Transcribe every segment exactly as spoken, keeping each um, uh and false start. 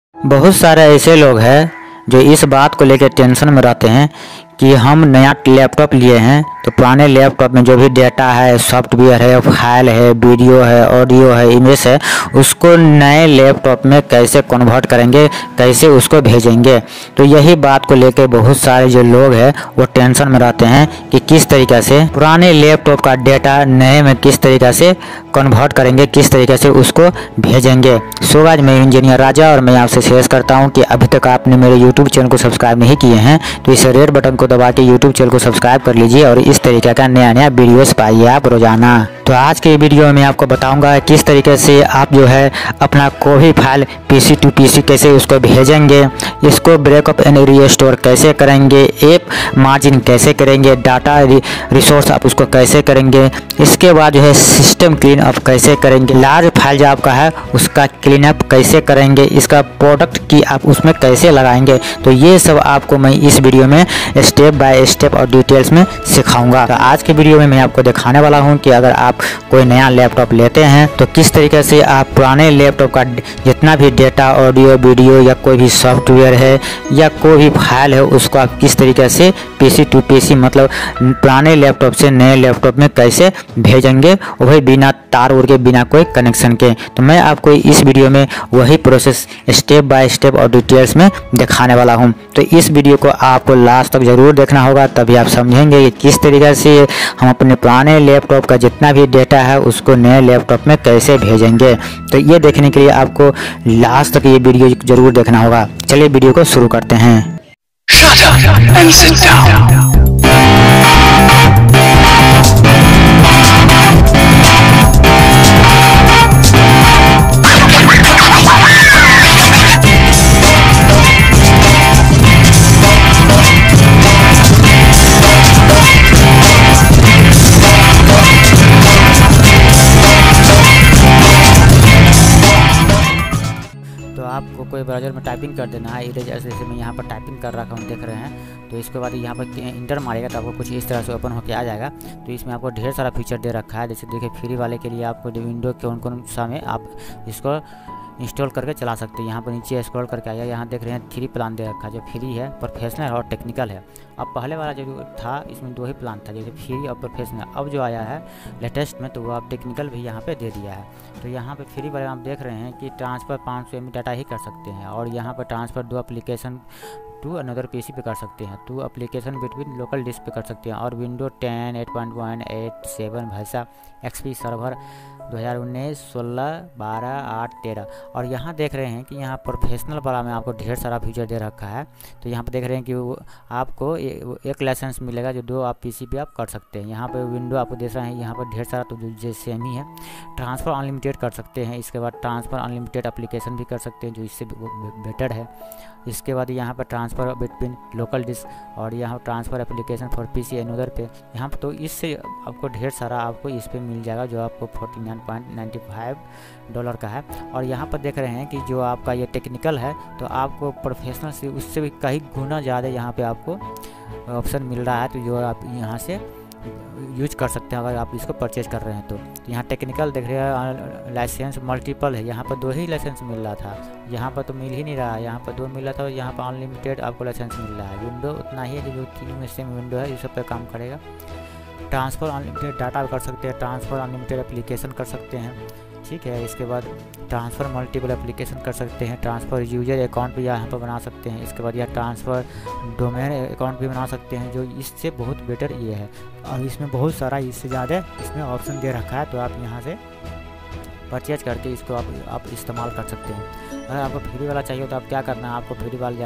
बहुत सारे ऐसे लोग हैं जो इस बात को लेकर टेंशन में रहते हैं कि हम नया लैपटॉप लिए हैं तो पुराने लैपटॉप में जो भी डेटा है, सॉफ्टवेयर है, फाइल है, वीडियो है, ऑडियो है, इमेज है, उसको नए लैपटॉप में कैसे कन्वर्ट करेंगे, कैसे उसको भेजेंगे। तो यही बात को लेकर बहुत सारे जो लोग हैं वो टेंशन में रहते हैं कि किस तरीक़े से पुराने लैपटॉप का डेटा नए में किस तरीक़े से कन्वर्ट करेंगे, किस तरीके से उसको भेजेंगे। सो आज मैं इंजीनियर राजा और मैं आपसे शेयर करता हूं कि अभी तक आपने मेरे यूट्यूब चैनल को सब्सक्राइब नहीं किए हैं तो इस रेड बटन को दबा के यूट्यूब चैनल को सब्सक्राइब कर लीजिए और इस तरीके का नया नया वीडियोस पाइए आप रोजाना। तो आज के वीडियो में मैं आपको बताऊंगा किस तरीके से आप जो है अपना कोई भी फाइल पीसी टू पीसी कैसे उसको भेजेंगे, इसको ब्रेकअप एंड रीस्टोर कैसे करेंगे, ऐप मार्जिन कैसे करेंगे, डाटा रिसोर्स आप उसको कैसे करेंगे, इसके बाद जो है सिस्टम क्लीन अप कैसे करेंगे, लार्ज फाइल जो आपका है उसका क्लीन अप कैसे करेंगे, इसका प्रोडक्ट की आप उसमें कैसे लगाएंगे। तो ये सब आपको मैं इस वीडियो में स्टेप बाय स्टेप और डिटेल्स में सिखाऊंगा। तो आज के वीडियो में मैं आपको दिखाने वाला हूं कि अगर आप कोई नया लैपटॉप लेते हैं तो किस तरीके से आप पुराने लैपटॉप का जितना भी डेटा, ऑडियो, वीडियो या कोई भी सॉफ्टवेयर है या कोई भी फाइल है उसको आप किस तरीके से पीसी टू पीसी मतलब पुराने लैपटॉप से नए लैपटॉप में कैसे भेजेंगे, वही बिना तार उड़ के, बिना कोई कनेक्शन के। तो मैं आपको इस वीडियो में वही प्रोसेस स्टेप बाय स्टेप और डिटेल्स में दिखाने वाला हूं। तो इस वीडियो को आपको लास्ट तक ज़रूर देखना होगा, तभी आप समझेंगे कि किस तरीके से हम अपने पुराने लैपटॉप का जितना भी डेटा है उसको नए लैपटॉप में कैसे भेजेंगे। तो ये देखने के लिए आपको लास्ट तक ये वीडियो ज़रूर देखना होगा। चलिए वीडियो को शुरू करते हैं। Shut up and sit down. तो आपको कोई ब्राउज़र में टाइपिंग कर देना है। इधर जैसे जैसे मैं यहाँ पर टाइपिंग कर रखा हूँ, देख रहे हैं। तो इसके बाद यहाँ पर इंटर मारेगा तो आपको कुछ इस तरह से ओपन होकर आ जाएगा। तो इसमें आपको ढेर सारा फीचर दे रखा है। जैसे देखिए फ्री वाले के लिए आपको विंडो के उन कौन सा में आप इसको इंस्टॉल करके चला सकते हैं। यहाँ पर नीचे स्क्रॉल करके आया, यहाँ देख रहे हैं थ्री प्लान दे रखा है, जो फ्री है, प्रोफेशनल और टेक्निकल है। अब पहले वाला जो था इसमें दो ही प्लान था, जैसे फ्री और प्रोफेशनल। अब जो आया है लेटेस्ट में तो वो आप टेक्निकल भी यहाँ पे दे दिया है। तो यहाँ पे फ्री वाले आप देख रहे हैं कि ट्रांसफ़र पाँच सौ एम बी डाटा ही कर सकते हैं और यहाँ पर ट्रांसफ़र दो एप्लीकेशन टू अनदर पीसी पे कर सकते हैं, to application between local disk पे कर सकते हैं। और window ten, eight point one, eight, seven, भाषा एक्सपी सर्वर दो हज़ार उन्नीस, सोलह, बारह, आठ, तेरह। और यहाँ देख रहे हैं कि यहाँ प्रोफेशनल वाला में आपको ढेर सारा फीचर दे रखा है। तो यहाँ पर देख रहे हैं कि वो आपको ए, एक लाइसेंस मिलेगा जो दो आप पीसी पे आप कर सकते हैं। यहाँ पे विंडो आपको देख रहे हैं, यहाँ पर ढेर सारा तो जो सेम ही है। ट्रांसफ़र अनलिमिटेड कर सकते हैं। इसके बाद ट्रांसफ़र अनलिमिटेड एप्लीकेशन भी कर सकते हैं जो इससे बेटर है। इसके बाद यहाँ पर ट्रांसफ़र बिटवीन लोकल डिस्क और यहाँ transfer application for PC another पे यहाँ पर। तो इससे आपको ढेर सारा आपको इस पे मिल जाएगा जो आपको forty nine point ninety five dollar का है। और यहाँ पर देख रहे हैं कि जो आपका ये टेक्निकल है तो आपको प्रोफेशनल से उससे भी कहीं गुना ज़्यादा यहाँ पे आपको ऑप्शन मिल रहा है। तो जो आप यहाँ से यूज कर सकते हैं अगर आप इसको परचेज कर रहे हैं तो। तो यहाँ टेक्निकल देख रहे हैं, लाइसेंस मल्टीपल है। यहाँ पर दो ही लाइसेंस मिल रहा था, यहाँ पर तो मिल ही नहीं रहा है। यहाँ पर दो मिल रहा था और यहाँ पर अनलिमिटेड आपको लाइसेंस मिल रहा है। विंडो उतना ही है जो तीन में सेम विंडो है, इस सब पे काम करेगा। ट्रांसफ़र अनलिमिटेड डाटा कर सकते हैं, ट्रांसफ़र अनलिमिटेड एप्लीकेशन कर सकते हैं, ठीक है। इसके बाद ट्रांसफ़र मल्टीपल एप्लीकेशन कर सकते हैं, ट्रांसफ़र यूजर अकाउंट भी यहाँ पर बना सकते हैं। इसके बाद यह ट्रांसफ़र डोमेन अकाउंट भी बना सकते हैं, जो इससे बहुत बेटर ये है। और इसमें बहुत सारा इससे ज़्यादा इसमें ऑप्शन दे रखा है। तो आप यहाँ से परचेज करके इसको आप आप इस्तेमाल कर सकते हैं। अगर आपको फ्री वाला चाहिए तो आप क्या करना है, आपको फ्री वाले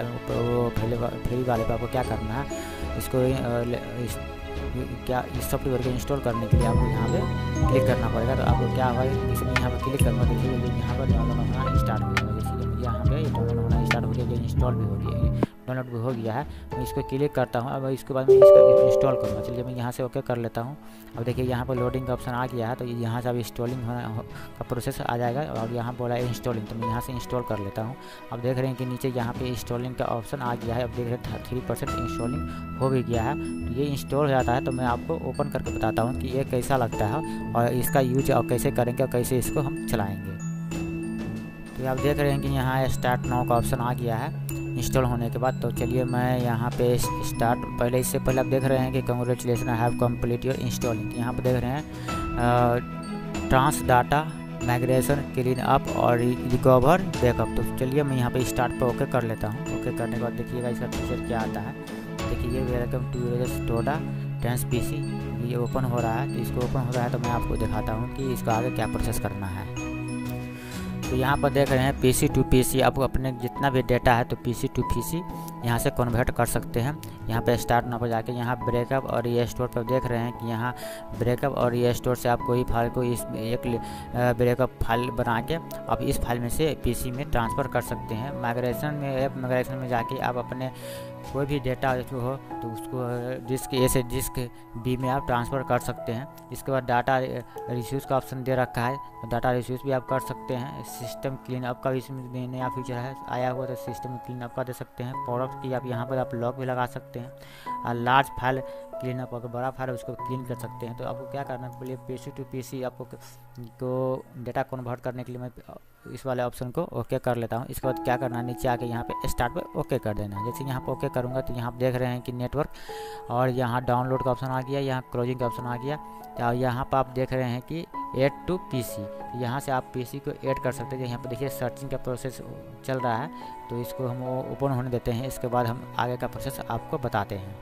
फ्री वाले पर आपको क्या करना है, इसको इस, क्या इस सॉफ्टवेयर को इंस्टॉल करने के लिए आपको यहाँ पे क्लिक करना पड़ेगा। तो आपको क्या होगा, जैसे मैं यहाँ पर क्लिक करूँगा, देखिए यहाँ पर डाउनलोड होना स्टार्ट हो गया। जैसे यहाँ पे डाउनलोड होना स्टार्ट हो गया, ये इंस्टॉल भी हो गया, डाउनलोड भी हो गया है। मैं इसको क्लिक करता हूँ। अब इसके बाद मैं इसको इंस्टॉल करूँगा। चलिए मैं यहाँ से ओके कर लेता हूँ। अब देखिए यहाँ पर लोडिंग का ऑप्शन आ गया है। तो यहाँ से अब इंस्टॉलिंग का प्रोसेस आ जाएगा और यहाँ बोला है इंस्टॉलिंग, तो मैं यहाँ से इंस्टॉल कर लेता हूँ। अब देख रहे हैं कि नीचे यहाँ पे इंस्टॉलिंग का ऑप्शन आ गया है। अब देख रहे हैं थ्री परसेंट इंस्टॉलिंग हो भी गया है। तो ये इंस्टॉल हो जाता है तो मैं आपको ओपन करके बताता हूँ कि ये कैसा लगता है और इसका यूज और कैसे करेंगे और कैसे इसको हम चलाएँगे। तो आप देख रहे हैं कि यहाँ स्टार्ट नाउ का ऑप्शन आ गया है इंस्टॉल होने के बाद। तो चलिए मैं यहाँ पे स्टार्ट, पहले इससे पहले आप देख रहे हैं कि congratulation I have complete your installing. यहाँ पे देख रहे हैं trans data migration clean up और रिकवर बैकअप। तो चलिए मैं यहाँ पे स्टार्ट पर ओके कर लेता हूँ। ओके करने के बाद देखिएगा इसका फीचर क्या आता है। देखिए welcome to Todo tens PC, ये ओपन हो रहा है। तो इसको ओपन हो रहा है तो मैं आपको दिखाता हूँ कि इसको आगे क्या प्रोसेस करना है। तो यहाँ पर देख रहे हैं पीसी टू पीसी, आपको अपने जितना भी डेटा है तो पीसी टू पीसी यहाँ से कन्वर्ट कर सकते हैं। यहाँ पे स्टार्ट नाउ पर जाके यहाँ ब्रेकअप और रीस्टोर पर देख रहे हैं कि यहाँ ब्रेकअप और रीस्टोर से आप कोई फाइल को इस एक ब्रेकअप फाइल बना के आप इस फाइल में से पीसी में ट्रांसफ़र कर सकते हैं। माइग्रेशन में ऐप माइग्रेशन में जाके आप अपने कोई भी डेटा जो हो तो उसको डिस्क ए से डिस्क बी में आप ट्रांसफ़र कर सकते हैं। इसके बाद डाटा रिस्यूज़ का ऑप्शन दे रखा है, तो डाटा रिस्यूज़ भी आप कर सकते हैं। सिस्टम क्लीन अप का भी इसमें नया फीचर है आया हुआ, तो सिस्टम क्लीन अप का दे सकते हैं। प्रोडक्ट की आप यहाँ पर आप लॉक भी लगा सकते हैं। और लार्ज फाइल क्लीन अप, अगर बड़ा फाइल है उसको क्लीन कर सकते हैं। तो आपको क्या करना है, पहले पीसी टू पीसी आपको को डेटा कन्वर्ट करने के लिए मैं इस वाले ऑप्शन को ओके कर लेता हूँ। इसके बाद क्या करना है, नीचे आके यहाँ पे स्टार्ट पे ओके कर देना है। जैसे यहाँ पे ओके करूँगा तो यहाँ देख रहे हैं कि नेटवर्क और यहाँ डाउनलोड का ऑप्शन आ गया, यहाँ क्लोजिंग का ऑप्शन आ गया। और यहाँ पर आप देख रहे हैं कि ऐड टू पीसी, यहाँ से आप पीसी को ऐड कर सकते हैं। यहाँ पर देखिए सर्चिंग का प्रोसेस चल रहा है, तो इसको हम ओपन होने देते हैं। इसके बाद हम आगे का प्रोसेस आपको बताते हैं।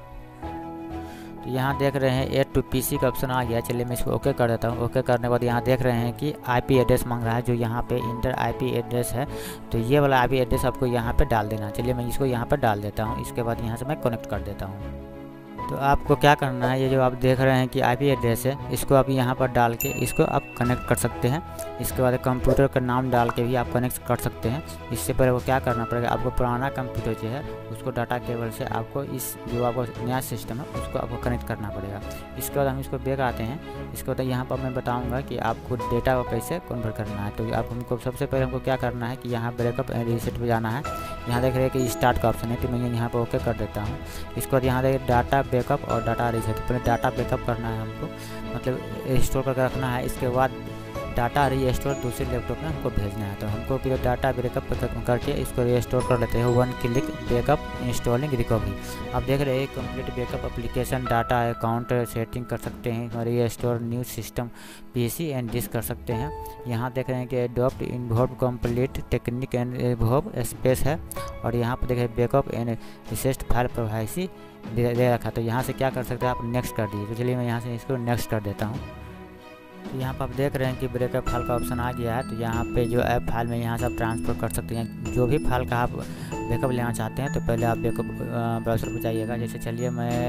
तो यहाँ देख रहे हैं ऐड टू पीसी का ऑप्शन आ गया। चलिए मैं इसको ओके कर देता हूँ। ओके करने के बाद यहाँ देख रहे हैं कि आईपी एड्रेस मांग रहा है, जो यहाँ पे इंटर आईपी एड्रेस है। तो ये वाला आईपी एड्रेस आपको यहाँ पे डाल देना है। चलिए मैं इसको यहाँ पर डाल देता हूँ। इसके बाद यहाँ से मैं कनेक्ट कर देता हूँ। तो आपको क्या करना है, ये जो आप देख रहे हैं कि आईपी एड्रेस है, इसको आप यहाँ पर डाल के इसको आप कनेक्ट कर सकते हैं। इसके बाद कंप्यूटर का नाम डाल के भी आप कनेक्ट कर सकते हैं। इससे पहले वो क्या करना पड़ेगा, आपको पुराना कंप्यूटर जो है उसको डाटा केबल से आपको इस जो आपको नया सिस्टम है उसको आपको कनेक्ट करना पड़ेगा। इसके बाद हम इसको बैक आते हैं। इसके बाद यहाँ पर मैं बताऊँगा कि आपको डेटा को कैसे कन्वर्ट करना है। तो आप हमको सबसे पहले हमको क्या करना है कि यहाँ बैकअप एंड रीसेट पर जाना है। यहाँ देख रहे हैं कि स्टार्ट का ऑप्शन है, तो मैं यहाँ पर ओके कर देता हूँ। इसके बाद यहाँ देखिए डाटा बैकअप और डाटा रीसेट, पहले डाटा बैकअप करना है हमको, मतलब स्टोर करके रखना है। इसके बाद डाटा रीस्टोर दूसरे लैपटॉप में हमको भेजना है। तो हमको फिर डाटा बैकअप करके इसको रीस्टोर कर लेते हैं। One click backup installing recovery. आप देख रहे हैं complete backup application data account setting कर सकते हैं, restore new system PC and disk कर सकते हैं। यहाँ देख रहे हैं कि adopt involve complete technique and involve space है। और यहाँ पर देखें backup and reset file privacy दे, दे रखा। तो यहाँ से क्या कर सकते हैं आप, नेक्स्ट कर दीजिए। तो चलिए मैं यहाँ से इसको नेक्स्ट कर देता हूँ। तो यहाँ पर आप देख रहे हैं कि ब्रेकअप फाइल का ऑप्शन आ गया है। तो यहाँ पे जो ऐप फाइल में यहाँ से आप ट्रांसफ़र कर सकते हैं। जो भी फाइल का आप बैकअप लेना चाहते हैं तो पहले आप बैकअप ब्राउज़र पर जाइएगा। जैसे चलिए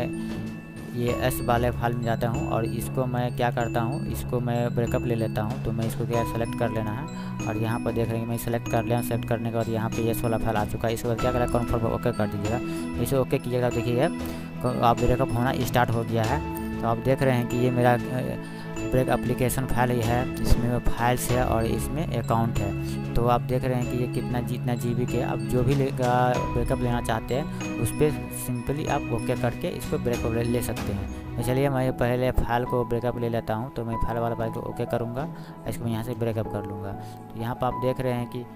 मैं ये एस वाले फाइल में जाता हूँ और इसको मैं क्या करता हूँ, इसको मैं ब्रेकअप ले लेता हूँ। तो मैं इसको क्या सेलेक्ट कर लेना है और यहाँ पर देख रहे हैं मैं सेलेक्ट कर लिया। सेलेक्ट करने के बाद यहाँ पे एस वाला फाइल आ चुका है। इसके बाद क्या करें, कन्फर्म ओके कर दीजिएगा। इसे ओके कीजिएगा, देखिए आप ब्रेकअप होना स्टार्ट हो गया है। तो आप देख रहे हैं कि ये मेरा ब्रेक एप्लीकेशन फाइल ये है, इसमें फाइल्स है और इसमें अकाउंट है। तो आप देख रहे हैं कि ये कितना जितना जी बी के आप जो भी बैकअप लेना चाहते हैं उस पर सिंपली आप ओके करके इसको ब्रेकअप ले सकते हैं। तो चलिए मैं पहले फाइल को ब्रेकअप ले लेता हूँ। तो मैं फाइल वाला फाइल को ओके करूँगा, इसको मैं यहाँ से ब्रेकअप कर लूँगा। तो यहाँ पर आप देख रहे हैं कि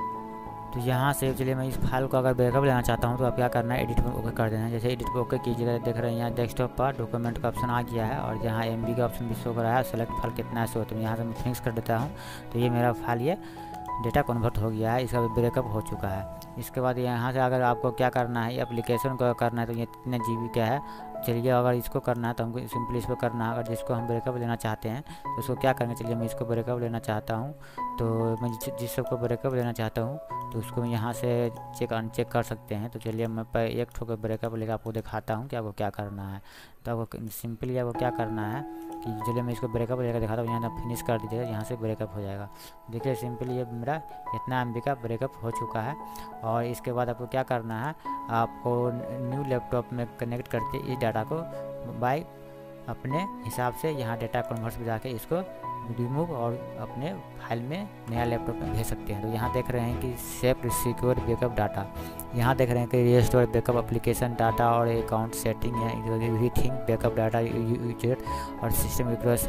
तो यहाँ से चलिए मैं इस फाइल को अगर बैकअप लेना चाहता हूँ तो आप क्या करना है, एडिट पर ओके कर देना है। जैसे एडिट पर ओके कीजिएगा, देख रहे हैं यहाँ डेस्कटॉप पर डॉक्यूमेंट का ऑप्शन आ गया है और यहाँ एम बी का ऑप्शन भी शो कर रहा है। सेलेक्ट फाइल कितना है शो, तो यहाँ से मैं फिक्स कर देता हूँ। तो ये मेरा फाइल ये डेटा कन्वर्ट हो गया है, इसका ब्रेकअप हो चुका है। इसके बाद यहाँ से अगर आपको क्या करना है, एप्लीकेशन को करना है तो ये कितने जी बी का है। चलिए अगर इसको करना है तो हमको सिंपली इसको करना है। अगर जिसको हम ब्रेकअप लेना चाहते हैं तो उसको क्या करेंगे, चलिए मैं इसको ब्रेकअप लेना चाहता हूँ। तो मैं जिस जिस सबको ब्रेकअप लेना चाहता हूँ तो उसको मैं यहाँ से चेक अनचेक कर सकते हैं। तो चलिए मैं पर एक ठोकर ब्रेकअप लेकर आपको दिखाता हूँ कि आपको क्या करना है। तो आपको सिंपली आपको क्या करना है कि चलिए मैं इसको ब्रेकअप लेकर दिखाता हूँ। यहाँ फिनिश कर दीजिएगा, यहाँ से ब्रेकअप हो जाएगा। देखिए सिंपली ये मेरा इतना एम बी का ब्रेकअप हो चुका है। और इसके बाद आपको क्या करना है, आपको न्यू लैपटॉप में कनेक्ट करके इस डाटा को बाय अपने हिसाब से यहाँ डाटा कन्वर्ट में जाके इसको रिमूव और अपने फाइल में नया लैपटॉप में भेज सकते हैं। तो यहाँ देख रहे हैं कि सेफ सिक्योर बैकअप डाटा, यहाँ देख रहे हैं कि रीस्टोर बैकअप एप्लीकेशन डाटा और अकाउंट सेटिंग है, एवरीथिंग बैकअप डाटा यूजेड और सिस्टम रिक्वेस्ट है।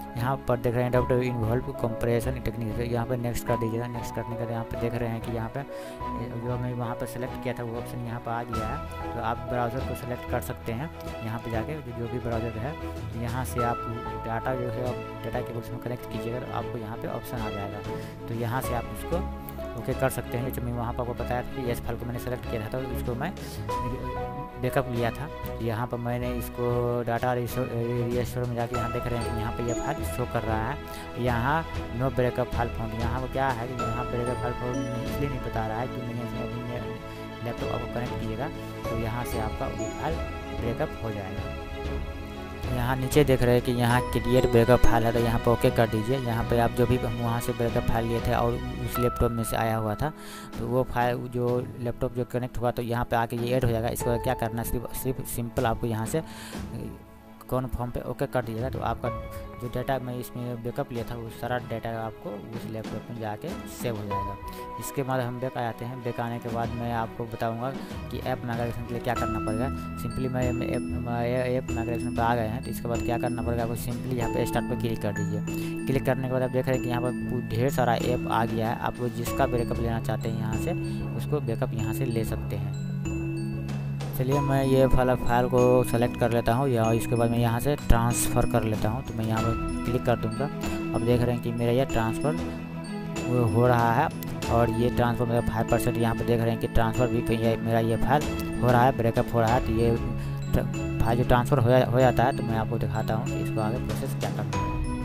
यहाँ पर देख रहे हैं डॉक्टर इन्वॉल्व कंप्रेशन टेक्निक, यहाँ पे नेक्स्ट कर दीजिएगा। नेक्स्ट करने के बाद यहाँ पे देख रहे हैं कि यहाँ पे जो मैं वहाँ पर सेलेक्ट किया था वो ऑप्शन यहाँ पर आ गया है। तो आप ब्राउज़र को सेलेक्ट कर सकते हैं यहाँ पे जाके, जो भी ब्राउज़र है यहाँ से आप डाटा जो है डाटा केबल में कनेक्ट कीजिएगा तो आपको यहाँ पे ऑप्शन आ जाएगा। तो यहाँ से आप उसको ओके कर सकते हैं। जैसे मैं वहाँ पर आपको बताया था कि एस फाइल को मैंने सेलेक्ट किया था तो इसको मैं बैकअप लिया था। यहाँ पर मैंने इसको डाटा रिस्टोर में जाके यहाँ देख रहे हैं कि यहाँ पे ये फाइल शो कर रहा है। यहाँ नो ब्रेकअप फाइल फाउंड, यहाँ पर क्या है कि यहाँ ब्रेकअप फाइल फाउंड इसलिए नहीं बता रहा है कि मैंने अपने लैपटॉप आपको कनेक्ट कीजिएगा तो यहाँ से आपका वो फाइल ब्रेकअप हो जाएगा। यहाँ नीचे देख रहे हैं कि यहाँ क्रिएट बैकअप फाइल है तो यहाँ पर ओके कर दीजिए। यहाँ पे आप जो भी वहाँ से बैकअप फाइल लिए थे और उस लैपटॉप में से आया हुआ था तो वो फाइल जो लैपटॉप जो कनेक्ट हुआ तो यहाँ पे आके ये ऐड हो जाएगा। इसको क्या करना है, सिर्फ सिर्फ सिंपल आपको यहाँ से कौन फॉर्म पे ओके कर दीजिएगा तो आपका जो डाटा मैं इसमें बैकअप लिया था वो सारा डाटा आपको उस लैपटॉप में जाके सेव हो जाएगा। इसके बाद हम बैक आते हैं। बैक आने के बाद मैं आपको बताऊंगा कि ऐप माइग्रेशन के लिए क्या करना पड़ेगा। सिंपली मैं ऐप ऐप माइग्रेशन पर आ गए हैं तो इसके बाद क्या करना पड़ेगा, आपको सिंपली यहाँ पे स्टार्ट पर क्लिक कर दीजिए। क्लिक करने के बाद आप देख रहे हैं कि यहाँ पर ढेर सारा ऐप आ गया है। आप जिसका बैकअप लेना चाहते हैं यहाँ से उसको बैकअप यहाँ से ले सकते हैं। चलिए मैं ये फाइल फाइल को सेलेक्ट कर लेता हूँ या इसके बाद मैं यहाँ से ट्रांसफ़र कर लेता हूँ। तो मैं यहाँ पर क्लिक कर दूँगा। अब देख रहे हैं कि मेरा ये ट्रांसफ़र हो रहा है और ये ट्रांसफ़र मेरा फाइव परसेंट यहाँ पर देख रहे हैं कि ट्रांसफ़र भी ये मेरा ये फाइल हो रहा है, ब्रेकअप हो रहा है। तो ये फाइल जो ट्रांसफ़र हो, जा, हो जाता है तो मैं आपको दिखाता हूँ कि इसको आगे प्रोसेस क्या करना है।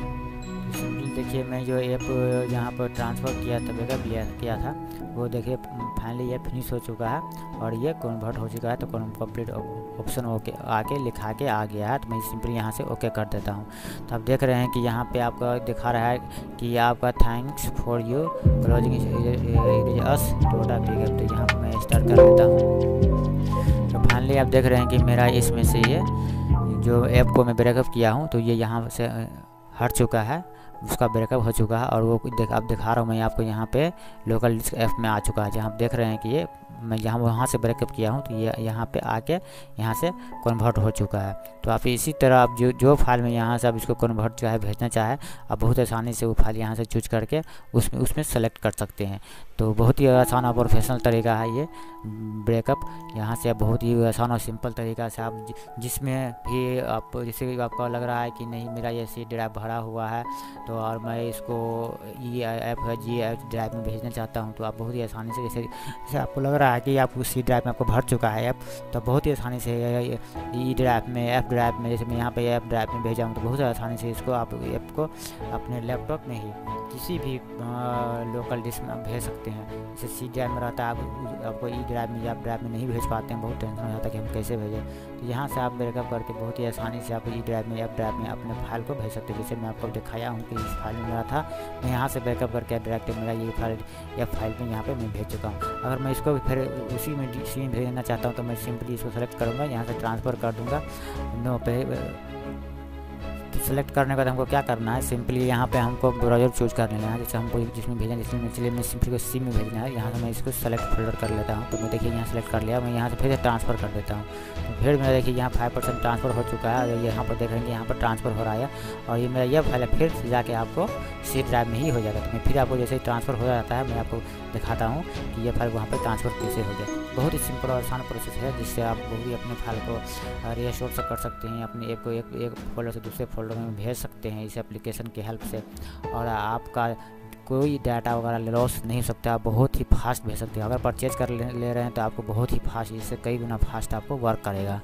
देखिए मैं जो ऐप यहाँ पर ट्रांसफ़र किया था बैकअप किया किया था वो देखिए फाइनली ये फिनिश हो चुका है और ये कन्वर्ट हो चुका है। तो कंप्लीट ऑप्शन ओके आके लिखा के आ गया है तो मैं सिंपली यहाँ से ओके कर देता हूँ। तो आप देख रहे हैं कि यहाँ पे आपका दिखा रहा है कि आपका thanks for you closing us data backup. तो यहाँ पर मैं स्टार्ट कर लेता हूँ। तो फाइनली आप देख रहे हैं कि मेरा इसमें से ये जो ऐप को मैं बैकअप किया हूँ तो ये यहाँ से हट चुका है, उसका ब्रेकअप हो चुका है और वो देख आप दिखा रहा हूँ मैं आपको यहाँ पे लोकल डिस्क ऐप में आ चुका है। जहाँ आप देख रहे हैं कि ये मैं जहाँ वहाँ से ब्रेकअप किया हूँ तो ये यहाँ पे आके यहाँ से कन्वर्ट हो चुका है। तो आप इसी तरह आप जो जो फाइल में यहाँ से आप इसको कन्वर्ट चाहे भेजना चाहे आप बहुत आसानी से वो फाइल यहाँ से चूज करके उसमें उसमें सेलेक्ट कर सकते हैं। तो बहुत ही आसान और प्रोफेशनल तरीका है ये ब्रेकअप। यहाँ से आप बहुत ही आसान और सिंपल तरीका से आप जिसमें भी आप जैसे आपको लग रहा है कि नहीं मेरा ये सी ड्राइव भरा हुआ है तो और मैं इसको ये ऐप है जी ऐप ड्राइव में भेजना चाहता हूँ तो आप बहुत ही आसानी से जैसे जैसे आपको लग रहा है कि आप उस सी ड्राइव में आपको भर चुका है ऐप तो बहुत ही आसानी से ई ड्राइव में एफ ड्राइव में जैसे मैं यहाँ पे ऐप ड्राइव में भेजा हूँ तो बहुत आसानी से इसको आप ऐप को अपने लैपटॉप में ही किसी भी लोकल डिस्क में भेज सकते हैं। जैसे सी ड्राइव में रहता है आप आपको ई ड्राइव में या ड्राइव में नहीं भेज पाते हैं, बहुत टेंशन हो जाता है कि हम कैसे भेजें। तो यहाँ से आप बैकअप करके बहुत ही आसानी से आप ई ड्राइव में या ड्राइव में अपने फाइल को भेज सकते हैं। जैसे मैं आपको दिखाया हूँ कि इस फाइल में मेरा था मैं यहाँ से बैकअप करके डायरेक्ट मेरा ये फाइल या फाइल में यहाँ पर मैं भेज चुका हूँ। अगर मैं इसको फिर उसी में सी में भेजना चाहता हूँ तो मैं सिंपली इसको सेलेक्ट करूँगा, यहाँ से ट्रांसफ़र कर दूँगा नो पे। सेलेक्ट करने के बाद हमको क्या करना है, सिंपली यहाँ पे हमको ब्राउज़र चूज कर लेना है। जैसे हमको जिसमें भेजना जिसमें चलिए मैं सिंपली को सी में भेजना है, यहाँ से मैं इसको सेलेक्ट फोल्डर कर लेता हूँ। तो मैं देखिए यहाँ सेलेक्ट कर लिया, मैं यहाँ से फिर से ट्रांसफ़र कर देता हूँ। तो फिर मेरा देखिए यहाँ फाइव परसेंट ट्रांसफ़र हो चुका है और यहाँ पर देख रहे हैं यहाँ पर ट्रांसफ़र हो रहा है और ये मेरा ये फाइल है फिर से जाके आपको सी ड्राइव में ही हो जाएगा। तो मैं फिर आपको जैसे ही ट्रांसफ़र हो जाता है मैं आपको दिखाता हूँ कि ये फाइल वहाँ पर ट्रांसफ़र कैसे हो जाए। बहुत ही सिंपल और आसान प्रोसेस है जिससे आप भी अपने फाइल को रीस्टोर से कर सकते हैं, अपने ऐप को एक एक फोल्डर से दूसरे फोल्डर में भेज सकते हैं इस एप्लीकेशन की हेल्प से। और आपका कोई डाटा वगैरह लॉस नहीं हो सकता, आप बहुत ही फास्ट भेज सकते हैं। अगर परचेज कर ले, ले रहे हैं तो आपको बहुत ही फास्ट, इससे कई गुना फास्ट आपको वर्क करेगा।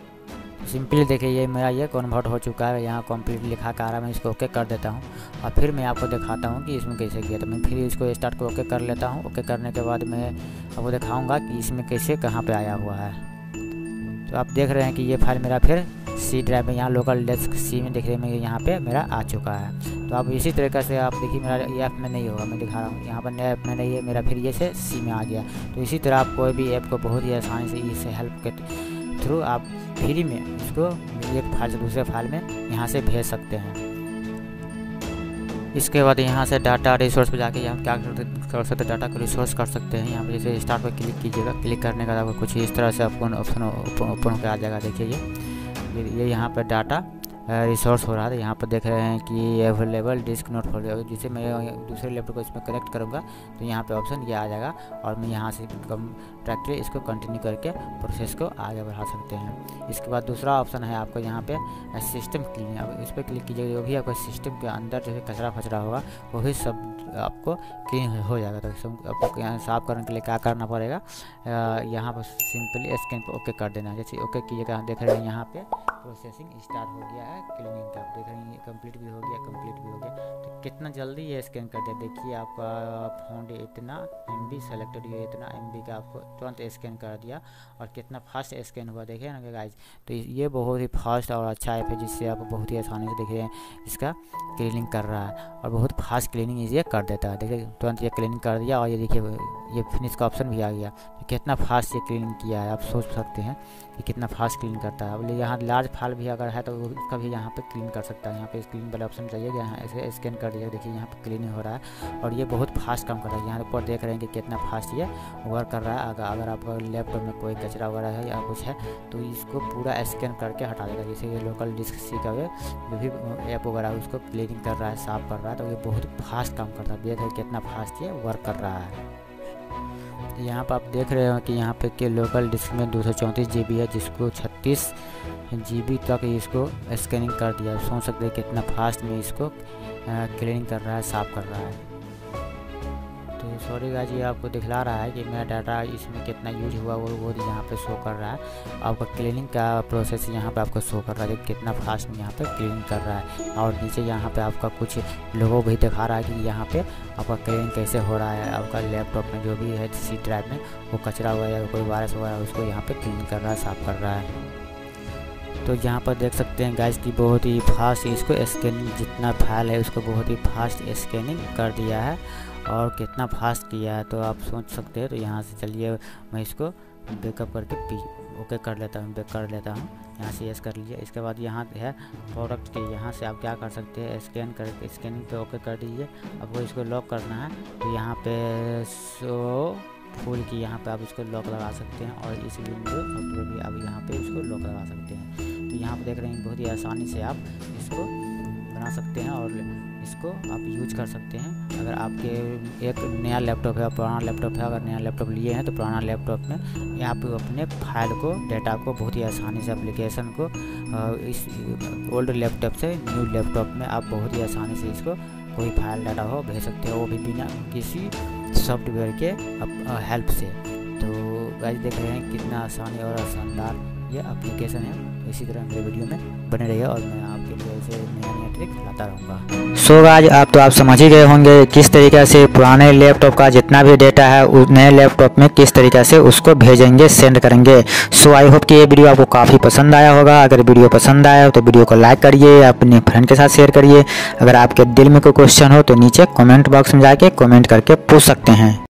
सिंपली देखिए ये मेरा ये कन्वर्ट हो चुका है, यहाँ कंप्लीट लिखा कर रहा है। मैं इसको ओके कर देता हूँ और फिर मैं आपको दिखाता हूँ कि इसमें कैसे किया। तो मैं फिर इसको स्टार्ट को ओके कर लेता हूँ। ओके करने के बाद मैं आपको दिखाऊँगा कि इसमें कैसे कहाँ पे आया हुआ है। तो आप देख रहे हैं कि ये फाइल मेरा फिर सी ड्राइव में यहाँ लोकल डिस्क सी में देख रहे हैं यहाँ पे मेरा आ चुका है। तो आप इसी तरीके से आप देखिए मेरा ये ऐप में नहीं होगा, मैं दिखा रहा हूँ यहाँ पर नया ऐप में नहीं है मेरा, फिर ये से सी में आ गया। तो इसी तरह आप कोई भी ऐप को बहुत ही आसानी से इस हेल्प के थ्रू आप फ्री में इसको एक फाइल से दूसरे फाइल में यहाँ से भेज सकते हैं। इसके बाद यहाँ से डाटा रिसोर्स पे जाके यहाँ क्या कर सकते हैं, डाटा को रिसोर्स कर सकते हैं। यहाँ पे जैसे स्टार्ट पर क्लिक कीजिएगा, क्लिक करने के बाद आपको कुछ इस तरह से आपको ऑप्शन ओपन होकर आ जाएगा। देखिए ये ये यहाँ पर डाटा रिसोर्स हो रहा है। यहाँ पर देख रहे हैं कि अवेलेबल डिस्क नोट फॉर, जिसे मैं दूसरे लैपटॉप को इसमें कनेक्ट करूँगा तो यहाँ पे ऑप्शन ये आ जाएगा और मैं यहाँ से कम ट्रैक्टरी इसको कंटिन्यू करके प्रोसेस को आगे बढ़ा सकते हैं। इसके बाद दूसरा ऑप्शन है आपको यहाँ पे सिस्टम क्लीन, अब इस पर क्लिक कीजिएगा, जो भी आपको सिस्टम के अंदर जो है कचरा फचरा होगा वो भी सब आपको क्लीन हो जाएगा। तो आपको यहाँ साफ़ करने के लिए क्या करना पड़ेगा, यहाँ पर सिंपली स्कैन पर ओके कर देना है। जैसे ओके कीजिएगा, देख रहे हैं यहाँ पे प्रोसेसिंग स्टार्ट हो गया है क्लीनिंग का, देख रहे हैं कंप्लीट भी हो गया, कंप्लीट भी हो गया। तो कितना जल्दी ये स्कैन कर दिया, देखिए आपका फोन इतना एम बी सेलेक्टेड, ये इतना एम बी का आपको तुरंत स्कैन कर दिया और कितना फास्ट स्कैन हुआ, देखिए ना गाइज। तो ये बहुत ही फास्ट और अच्छा ऐप है जिससे आप बहुत ही आसानी से देखिए इसका क्लीनिंग कर रहा है और बहुत फास्ट क्लीनिंग ये कर देता है। देखिए तुरंत ये क्लीनिंग कर दिया और ये देखिए ये फिनिश का ऑप्शन भी आ गया। तो कितना फास्ट ये क्लीनिंग किया है, आप सोच सकते हैं कि कितना फास्ट क्लीन करता है। अब यहाँ लार्ज फाइल भी अगर है तो उसका भी यहाँ पे क्लीन कर सकता है। यहाँ पे क्लीन वाला ऑप्शन चाहिए, यहाँ ऐसे स्कैन कर दिया, देखिए यहाँ पे क्लीनिंग हो रहा है और ये बहुत फास्ट काम कर रहा है। यहाँ ऊपर देख रहे हैं कि कितना फास्ट ये वर्क कर रहा है। अगर अगर आपका लैपटॉप में कोई कचरा वगैरह है या कुछ है तो इसको पूरा स्कैन करके हटा देगा। जैसे ये लोकल डिस्क सी का जो भी ऐप वगैरह उसको क्लीनिंग कर रहा है, साफ कर रहा है, तो ये बहुत फास्ट काम करता है। देखिए कितना फास्ट ये वर्क कर रहा है। तो यहाँ पर आप देख रहे हो कि यहाँ पे के लोकल डिस्क में दो सौ चौंतीस जी बी है, जिसको छत्तीस जी बी तक इसको स्कैनिंग कर दिया। सोच सकते हैं कितना फास्ट में इसको क्लीनिंग कर रहा है, साफ़ कर रहा है। तो सॉरी गाइस, ये आपको दिखला रहा है कि मेरा डाटा इसमें कितना यूज हुआ वो वो यहाँ पे शो कर रहा है। आपका क्लीनिंग का प्रोसेस यहाँ पे आपको शो कर रहा है कि कितना फास्ट में यहाँ पे क्लीनिंग कर रहा है। और नीचे यहाँ पे आपका कुछ लोगों भी दिखा रहा है कि यहाँ पे आपका क्लीनिंग कैसे हो रहा है। आपका लैपटॉप में जो भी है सी ड्राइव में वो कचरा हुआ या कोई वायरस हुआ है उसको यहाँ पर क्लीन कर रहा है, साफ़ कर रहा है। तो यहाँ पर देख सकते हैं गाइस कि बहुत ही फास्ट इसको स्कैनिंग, जितना फाइल है उसको बहुत ही फास्ट स्कैनिंग कर दिया है और कितना फास्ट किया है तो आप सोच सकते हैं। तो यहाँ से चलिए मैं इसको बैकअप करके पी ओके कर लेता हूँ, बैक कर लेता हूँ। यहाँ से यस कर लीजिए। इसके बाद यहाँ है प्रोडक्ट के, यहाँ से आप क्या कर सकते हैं, स्कैन कर स्कैनिंग पे ओके कर दीजिए। आपको इसको लॉक करना है तो यहाँ पे सो फुल की यहाँ पे आप इसको लॉक लगा सकते हैं और इस विंडो सॉफ्टवेयर भी आप यहाँ पे इसको लॉक लगा सकते हैं। तो यहाँ पे देख रहे हैं बहुत ही आसानी से आप इसको बना सकते हैं और इसको आप यूज कर सकते हैं। अगर आपके एक नया लैपटॉप है, पुराना लैपटॉप है, अगर नया लैपटॉप लिए हैं तो पुराना लैपटॉप में यहाँ पे अपने फाइल को, डेटा को बहुत ही आसानी से, एप्लीकेशन को इस ओल्ड लैपटॉप से न्यू लैपटॉप में आप बहुत ही आसानी से इसको कोई फाइल डाटा हो भेज सकते हो, वो भी बिना किसी सॉफ्टवेयर के हेल्प से। तो गाइस देख रहे हैं कितना आसानी और शानदार ये एप्लीकेशन है। तो इसी तरह मेरे वीडियो में बने रहिए और मैं आपके लिए ऐसे नया नया ट्रिक लाता रहूँगा। सो गाइस आप तो आप समझ ही गए होंगे किस तरीके से पुराने लैपटॉप का जितना भी डेटा है उस नए लैपटॉप में किस तरीके से उसको भेजेंगे, सेंड करेंगे। सो आई होप कि ये वीडियो आपको काफ़ी पसंद आया होगा। अगर वीडियो पसंद आया हो तो वीडियो को लाइक करिए, अपने फ्रेंड के साथ शेयर करिए। अगर आपके दिल में कोई क्वेश्चन हो तो नीचे कमेंट बॉक्स में जाके कमेंट करके पूछ सकते हैं।